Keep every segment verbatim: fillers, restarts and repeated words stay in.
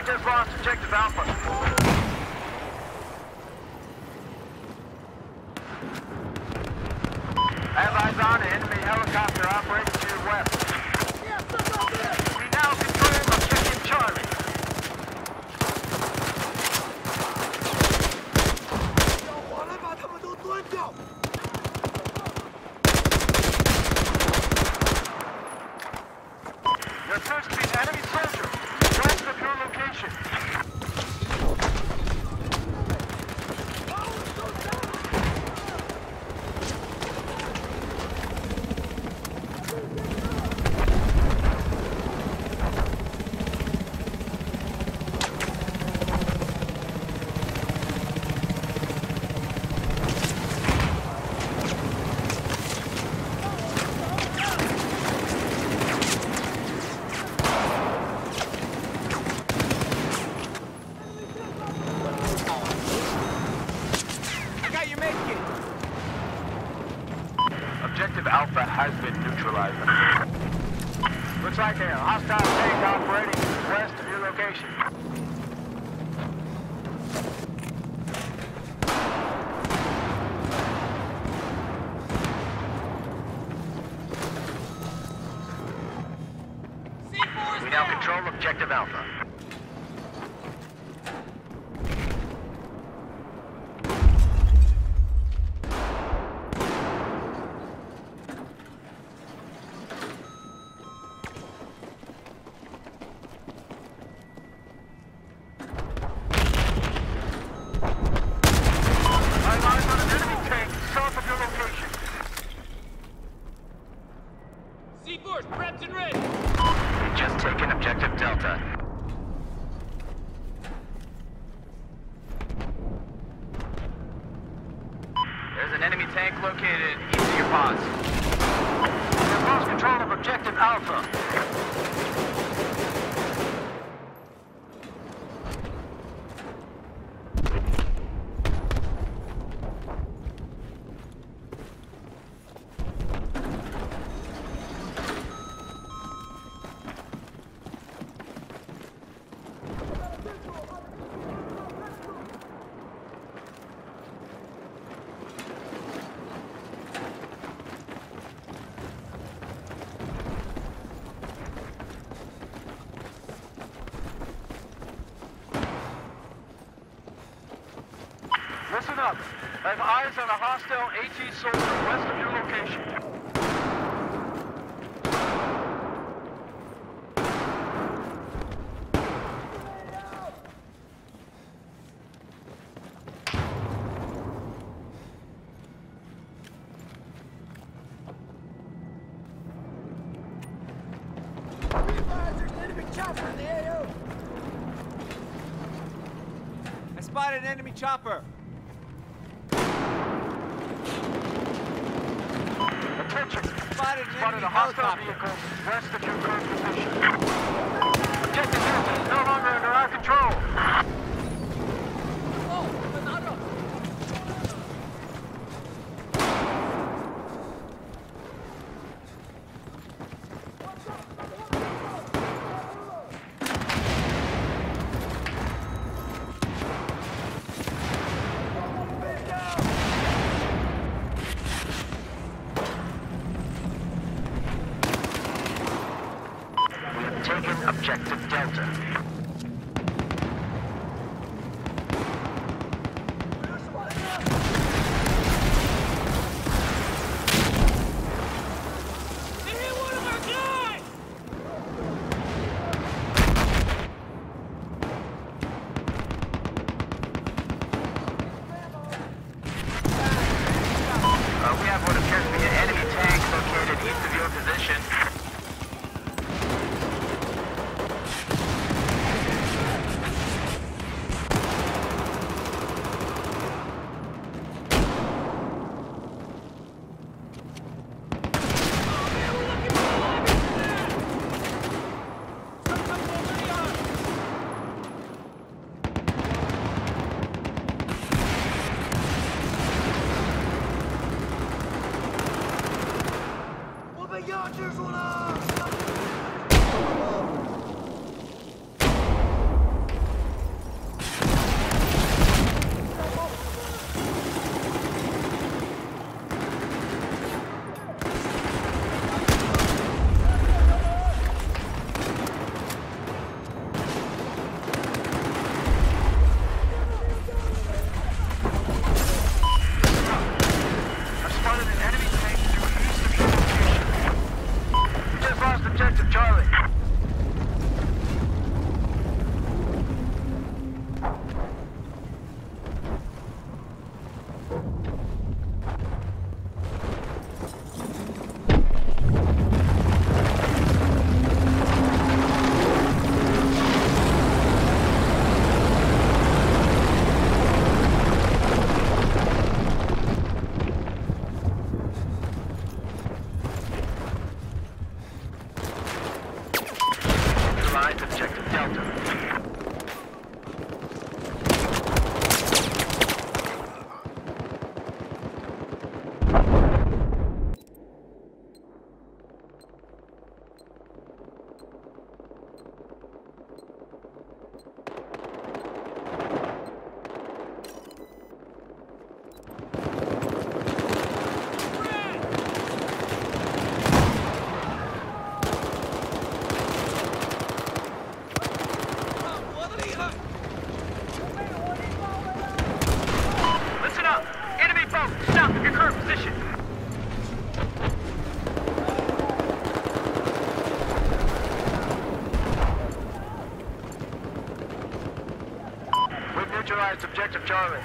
We just lost objective Alpha. I have eyes on an enemy helicopter operating to your west. We now control objective Charlie. There appears to be an enemy soldier north of your location. Objective Alpha has been neutralized. Looks like a hostile tank operating west of your location. We now control Objective Alpha. Prepped and ready. We've just taken Objective Delta. There's an enemy tank located east of your pods. We've lost control of Objective Alpha. Listen up. I have eyes on a hostile AT soldier west of your location. There's an enemy chopper in the A O. I spotted an enemy chopper. Attention! Spotted an Spotted enemy a hostile helicopter. vehicle west of your current position. Objective Delta is no longer under our control. Oh, another. Taken Objective Delta. Uh, we have what appears to be an enemy tank located east of your position. objective Charlie. Objective Delta. Neutralized objective Charlie.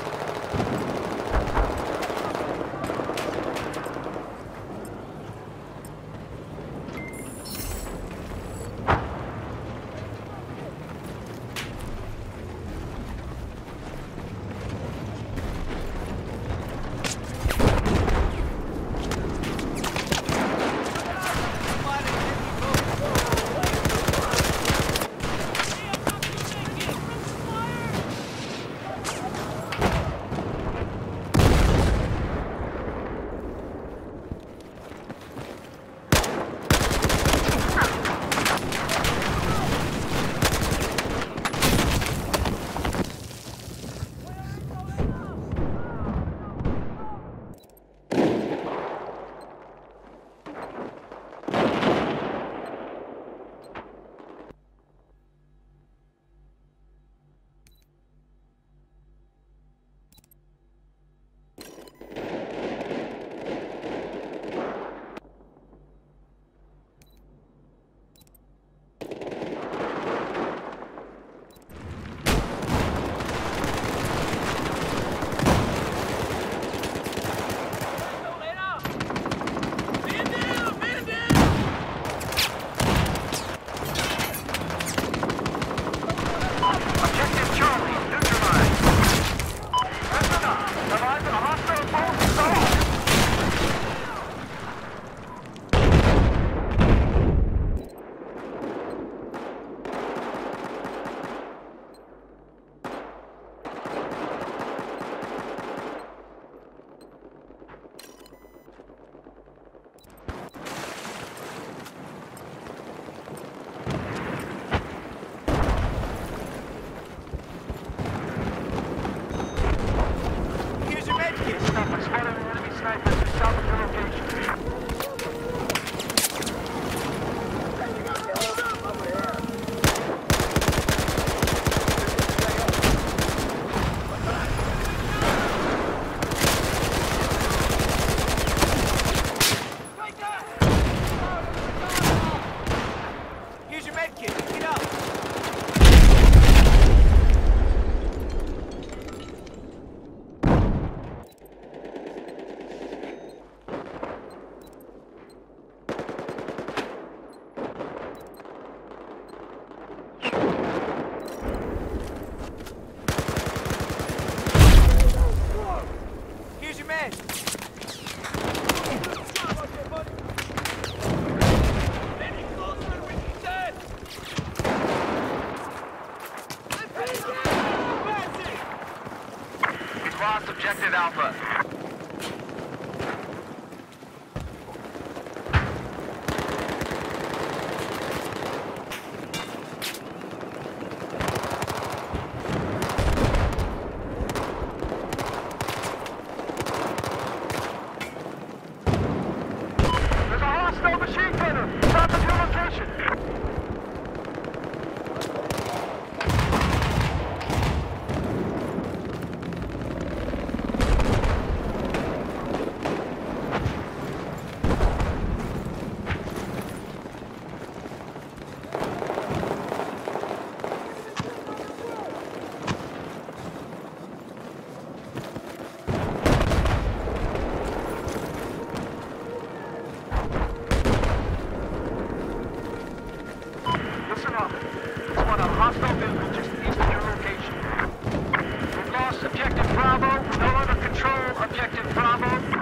Lost objective Alpha. There's a hostile machine gunner south of your location. Listen up. It's one of hostile vehicles just east of your location. We've lost objective Bravo. No longer control objective Bravo.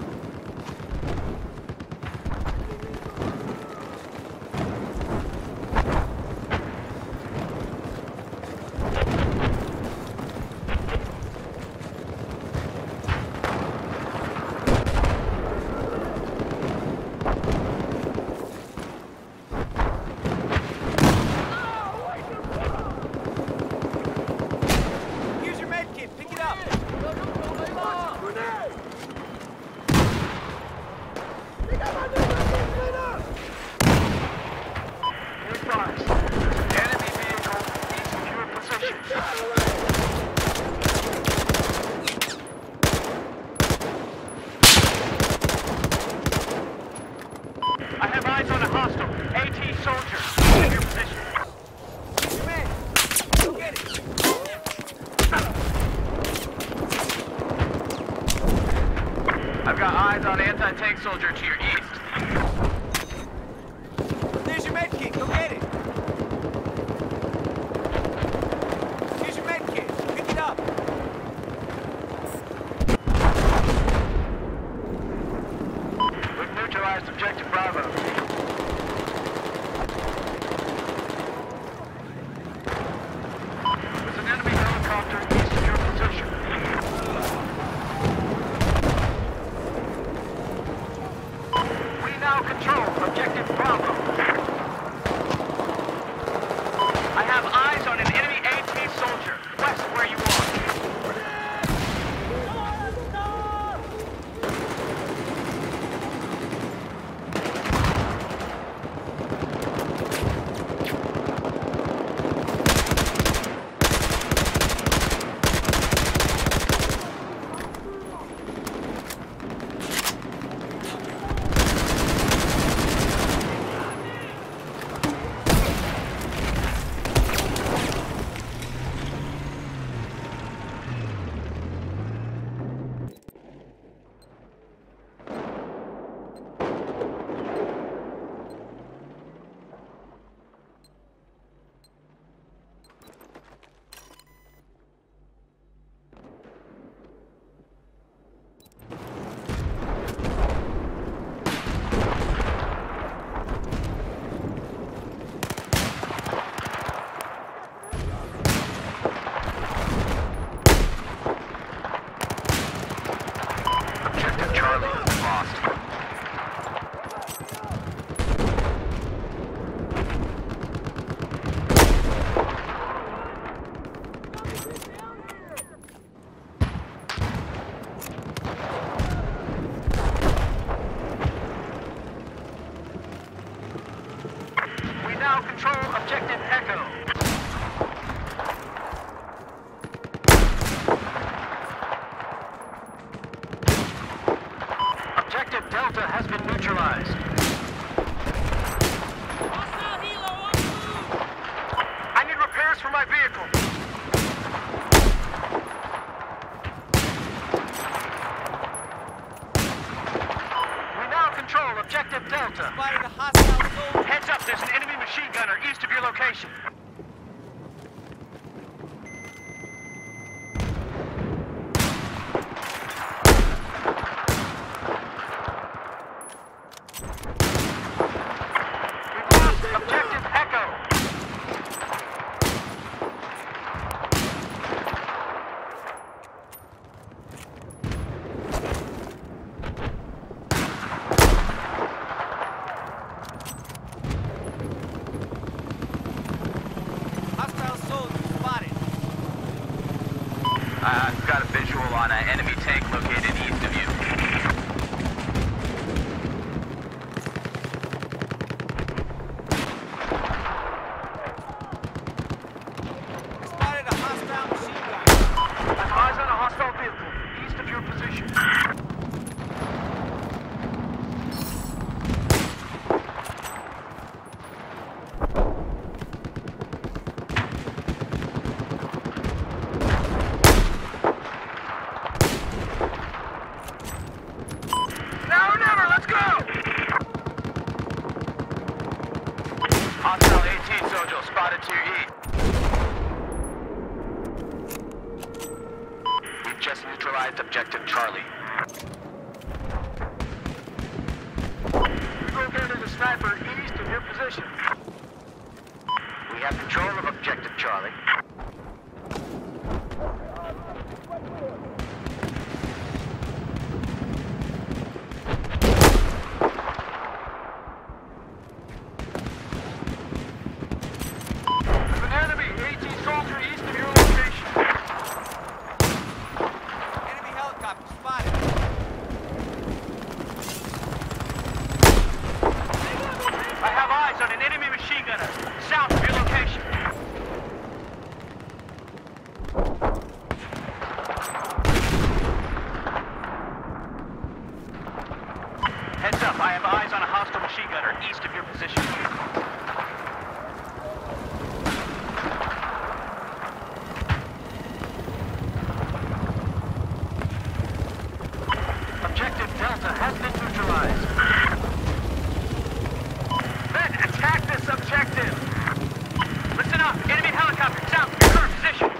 I have eyes on a hostile. AT soldier. In your position. Come in. Go get it. I've got eyes on an anti-tank soldier to your east. There's your med kit. Go get it. Here's your med kit. Pick it up. We've neutralized objective Bravo. There's an enemy helicopter east of your position. We now control objective Bravo. I have eyes on an enemy AT soldier west of where you are. Now control objective Echo. Objective Delta has been neutralized. I need repairs for my vehicle. We now control objective Delta. Spotted a hostile soldier. Heads up, there's an enemy machine gunner east of your location. We've lost objective Echo. I've got a visual on an enemy tank located east of you. Spotted a hostile machine gun. I've eyes on a hostile vehicle east of your position. target objective Charlie. We located a sniper east of your position. We have control of objective Charlie. There's an enemy AT soldier east of your location. Enemy helicopter spotted. I have eyes on an enemy machine gunner south of your location. Heads up, I have eyes on a hostile machine gunner east of your position. Objective Delta has been neutralized. Men, attack this objective! Listen up, enemy helicopter south of your current position.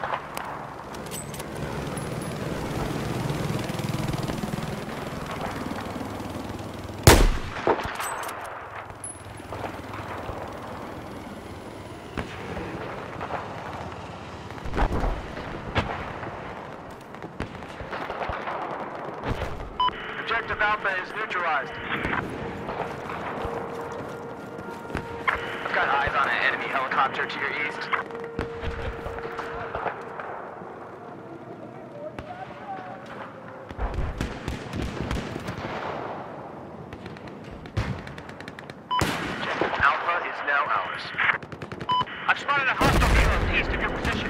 Objective Alpha is neutralized. I've got eyes on an enemy helicopter to your east. Objective Alpha is now ours. I've spotted a hostile vehicle east of your position.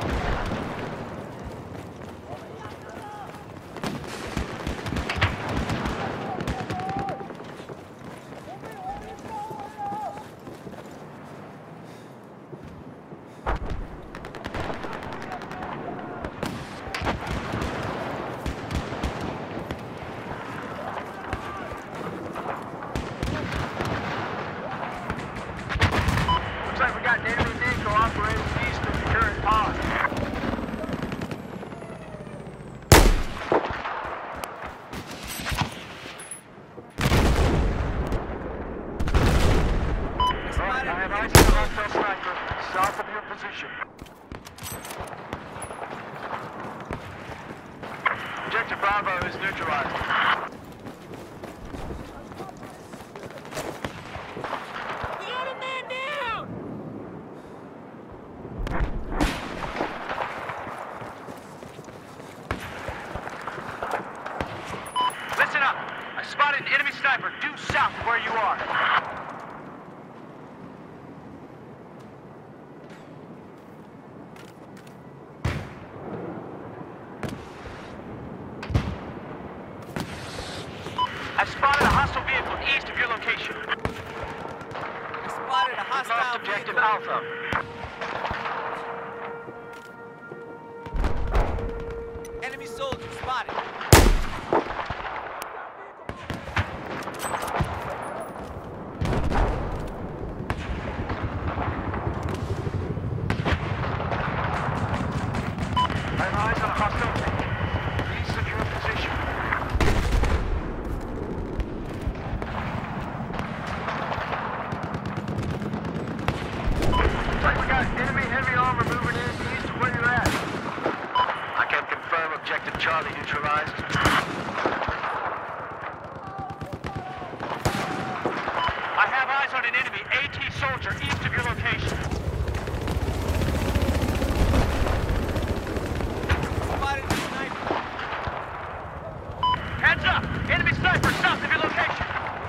Looks like we got an enemy vehicle operating east of the current pod. Alright, I have eyes on a hostile sniper south of your position. Objective Bravo is neutralized. We got a man down! Listen up! I spotted an enemy sniper due south of where you are. I spotted a hostile vehicle east of your location. We spotted a We've hostile lost objective vehicle. Alpha. Enemy soldier spotted. I have eyes on a hostile vehicle east of your position. Looks like we got enemy heavy armor moving in east of where you're at. I can confirm objective Charlie neutralized. I have eyes on an enemy AT soldier east of your location. Spotted a sniper. Heads up! Enemy sniper south of your location!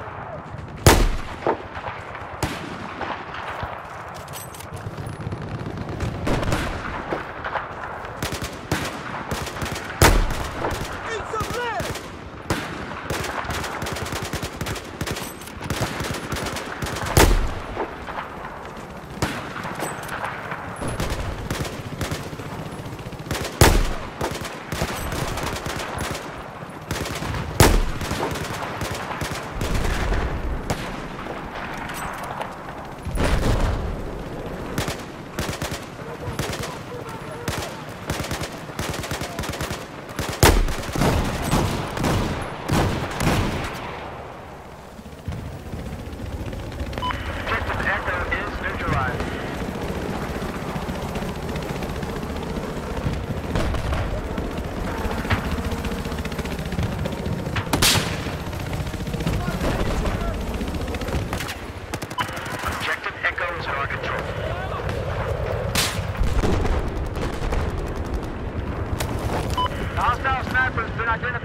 Eat some lead!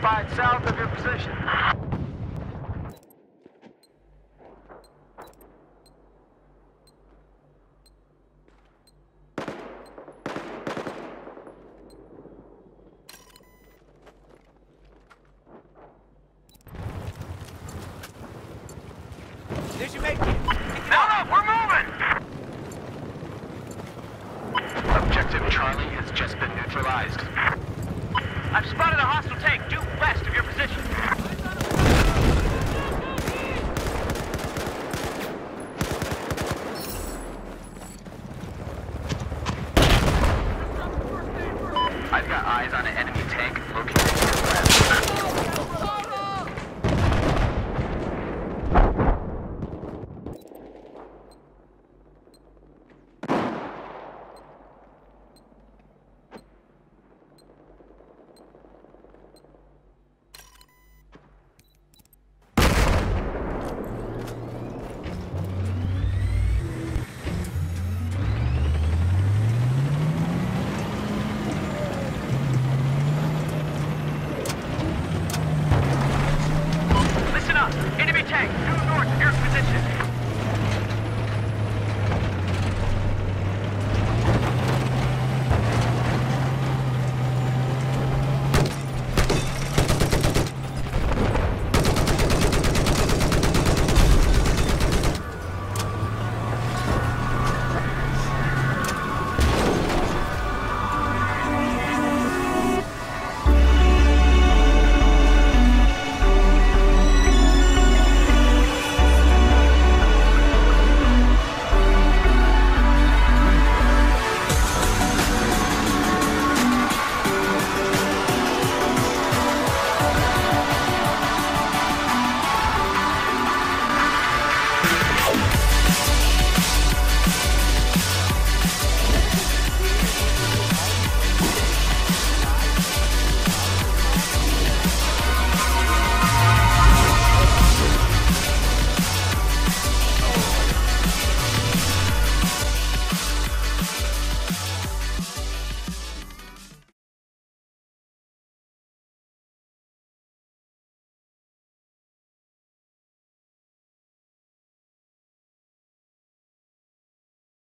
Spied south of your position. There's your mate. Take it Now out. up, we're moving! Objective Charlie has just been neutralized. I've spotted a hostile tank due west of your position. I've got eyes on an enemy tank located